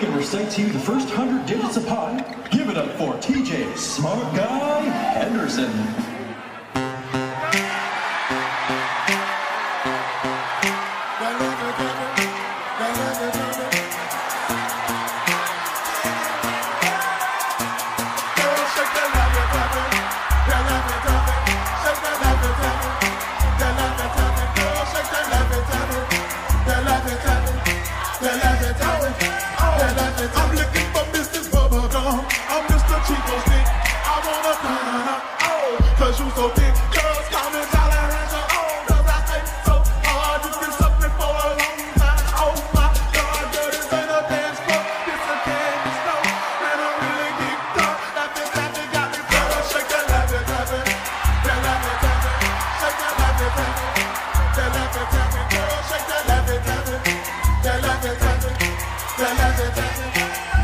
can recite to you the first 100 digits of pi. Give it up for TJ Smart Guy Henderson. I'm looking for Mr. Bubblegum. I'm Mr. Chico Stick. I wanna find out, oh, cause you so thick. Girls call me Tolerance, oh, cause I stay so hard. You've been suffering for a long time. Oh my God, girl, this ain't a dance floor. This a candy store. And I'm really geeked up. Laughing, got me better. Shake that, laughing, tapping. That laughing, tapping. Shake that, laughing, tapping. That laughing, tapping. Girl, shake that, laughing, tapping. That laughing, tapping. That laughing, tapping.